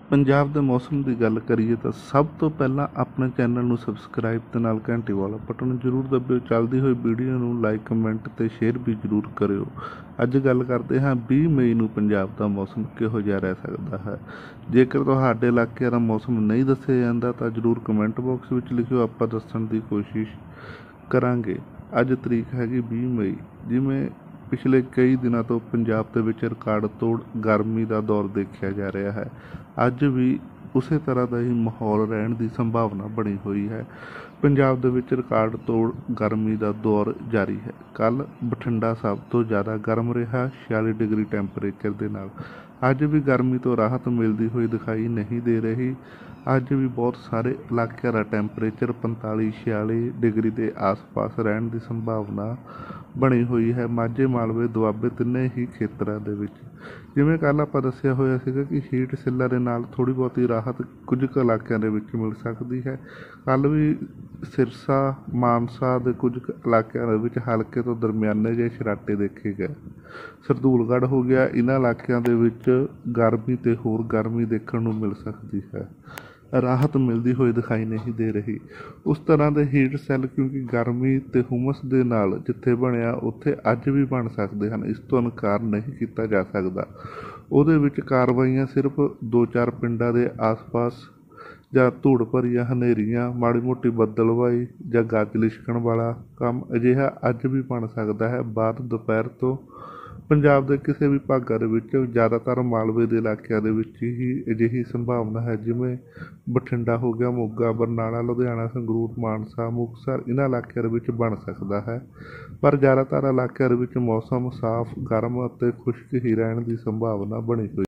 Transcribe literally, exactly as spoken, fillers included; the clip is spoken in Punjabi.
ਪੰਜਾਬ ਦੇ ਮੌਸਮ ਦੀ ਗੱਲ ਕਰੀਏ ਤਾਂ ਸਭ ਤੋਂ ਪਹਿਲਾਂ ਆਪਣੇ ਚੈਨਲ ਨੂੰ ਸਬਸਕ੍ਰਾਈਬ ਤੇ ਨਾਲ ਘੰਟੀ ਵਾਲਾ ਬਟਨ ਜ਼ਰੂਰ ਦਬਿਓ। ਚੱਲਦੀ ਹੋਈ ਵੀਡੀਓ ਨੂੰ ਲਾਈਕ ਕਮੈਂਟ ਤੇ ਸ਼ੇਅਰ ਵੀ ਜ਼ਰੂਰ ਕਰਿਓ। ਅੱਜ ਗੱਲ ਕਰਦੇ ਹਾਂ ਵੀਹ ਮਈ ਨੂੰ ਪੰਜਾਬ ਦਾ ਮੌਸਮ ਕਿਹੋ ਜਿਹਾ ਰਹਿ ਸਕਦਾ ਹੈ। ਜੇਕਰ ਤੁਹਾਡੇ ਇਲਾਕੇ ਦਾ ਮੌਸਮ ਨਹੀਂ ਦੱਸਿਆ ਜਾਂਦਾ ਤਾਂ ਜ਼ਰੂਰ ਕਮੈਂਟ ਬਾਕਸ ਵਿੱਚ ਲਿਖਿਓ, ਆਪਾਂ ਦੱਸਣ ਦੀ ਕੋਸ਼ਿਸ਼ ਕਰਾਂਗੇ। ਅੱਜ ਤਰੀਕ ਹੈਗੀ ਵੀਹ ਮਈ। ਜਿਵੇਂ ਪਿਛਲੇ ਕਈ ਦਿਨਾਂ ਤੋਂ ਪੰਜਾਬ ਦੇ ਵਿੱਚ ਰਿਕਾਰਡ ਤੋੜ ਗਰਮੀ ਦਾ ਦੌਰ ਦੇਖਿਆ ਜਾ ਰਿਹਾ ਹੈ। ਅੱਜ ਵੀ ਉਸੇ ਤਰ੍ਹਾਂ ਦਾ ਹੀ ਮਾਹੌਲ ਰਹਿਣ ਦੀ ਸੰਭਾਵਨਾ ਬਣੀ ਹੋਈ ਹੈ। ਪੰਜਾਬ ਦੇ ਵਿੱਚ ਰਿਕਾਰਡ ਤੋੜ ਗਰਮੀ ਦਾ ਦੌਰ ਜਾਰੀ ਹੈ। ਕੱਲ੍ਹ ਬਠਿੰਡਾ ਸਭ ਤੋਂ ਜ਼ਿਆਦਾ ਗਰਮ ਰਿਹਾ, ਛਿਆਲੀ ਡਿਗਰੀ ਟੈਂਪਰੇਚਰ ਦੇ ਨਾਲ। ਅੱਜ ਵੀ ਗਰਮੀ ਤੋਂ ਰਾਹਤ ਮਿਲਦੀ ਹੋਈ ਦਿਖਾਈ ਨਹੀਂ ਦੇ ਰਹੀ। ਅੱਜ ਵੀ ਬਹੁਤ ਸਾਰੇ ਇਲਾਕਿਆਂ ਦਾ ਟੈਂਪਰੇਚਰ ਪੰਤਾਲੀ ਛਿਆਲੀ ਡਿਗਰੀ ਦੇ ਆਸ-ਪਾਸ ਰਹਿਣ ਦੀ ਸੰਭਾਵਨਾ ਬਣੀ ਹੋਈ ਹੈ। ਮਾਝੇ, ਮਾਲਵੇ, ਦੁਆਬੇ ਤਿੰਨੇ ਹੀ ਖੇਤਰਾਂ ਦੇ ਵਿੱਚ। ਜਿਵੇਂ ਕੱਲ੍ਹ ਆਪਾਂ ਦੱਸਿਆ ਹੋਇਆ ਸੀਗਾ ਕਿ ਹੀਟ ਸਿੱਲਾ ਦੇ ਨਾਲ ਥੋੜ੍ਹੀ ਬਹੁਤੀ ਰਾਹਤ ਕੁਝ ਕੁ ਇਲਾਕਿਆਂ ਦੇ ਵਿੱਚ ਮਿਲ ਸਕਦੀ ਹੈ। ਕੱਲ੍ਹ ਵੀ ਸਿਰਸਾ, ਮਾਨਸਾ ਦੇ ਕੁਝ ਕੁ ਇਲਾਕਿਆਂ ਦੇ ਵਿੱਚ ਹਲਕੇ ਤੋਂ ਦਰਮਿਆਨੇ ਜਿਹੇ ਛਰਾਟੇ ਦੇਖੇ ਗਏ। ਸਰਦੂਲਗੜ੍ਹ ਹੋ ਗਿਆ, ਇਹਨਾਂ ਇਲਾਕਿਆਂ ਦੇ ਵਿੱਚ ਗਰਮੀ ਤੇ ਹੋਰ ਗਰਮੀ ਦੇਖਣ ਨੂੰ ਮਿਲ ਸਕਦੀ ਹੈ। ਰਾਹਤ ਮਿਲਦੀ ਹੋਈ ਦਿਖਾਈ ਨਹੀਂ ਦੇ ਰਹੀ। ਉਸ ਤਰ੍ਹਾਂ ਦੇ ਹੀਟ ਸੈੱਲ ਕਿਉਂਕਿ ਗਰਮੀ ਤੇ ਹੁਮਸ ਦੇ ਨਾਲ ਜਿੱਥੇ ਬਣਿਆ ਉੱਥੇ ਅੱਜ ਵੀ ਬਣ ਸਕਦੇ ਹਨ, ਇਸ ਤੋਂ ਇਨਕਾਰ ਨਹੀਂ ਕੀਤਾ ਜਾ ਸਕਦਾ। ਉਹਦੇ ਵਿੱਚ ਕਾਰਵਾਈਆਂ ਸਿਰਫ ਦੋ ਚਾਰ ਪਿੰਡਾਂ ਦੇ ਆਸ-ਪਾਸ ਜਾਂ ਧੂੜ ਭਰੀਆਂ ਹਨੇਰੀਆਂ, ਮਾੜੀ ਮੋਟੀ ਬੱਦਲਵਾਈ ਜਾਂ ਗੱਜ ਲਿਸ਼ਕਣ ਵਾਲਾ ਕੰਮ ਅਜਿਹਾ ਅੱਜ ਵੀ ਬਣ ਸਕਦਾ ਹੈ। ਬਾਅਦ ਦੁਪਹਿਰ ਤੋਂ ਪੰਜਾਬ ਦੇ ਕਿਸੇ ਵੀ ਭਾਗਾਂ ਦੇ ਵਿੱਚ, ਜ਼ਿਆਦਾਤਰ ਮਾਲਵੇ ਦੇ ਇਲਾਕਿਆਂ ਦੇ ਵਿੱਚ ਹੀ ਅਜਿਹੀ ਸੰਭਾਵਨਾ ਹੈ। ਜਿਵੇਂ ਬਠਿੰਡਾ ਹੋ ਗਿਆ, ਮੋਗਾ, ਬਰਨਾਲਾ, ਲੁਧਿਆਣਾ, ਸੰਗਰੂਰ, ਮਾਨਸਾ, ਮੁਕਤਸਰ, ਇਹਨਾਂ ਇਲਾਕਿਆਂ ਦੇ ਵਿੱਚ ਬਣ ਸਕਦਾ ਹੈ। ਪਰ ਜ਼ਿਆਦਾਤਰ ਇਲਾਕਿਆਂ ਦੇ ਵਿੱਚ ਮੌਸਮ ਸਾਫ਼, ਗਰਮ ਅਤੇ ਖੁਸ਼ਕ ਹੀ ਰਹਿਣ ਦੀ ਸੰਭਾਵਨਾ ਬਣੀ ਹੋਈ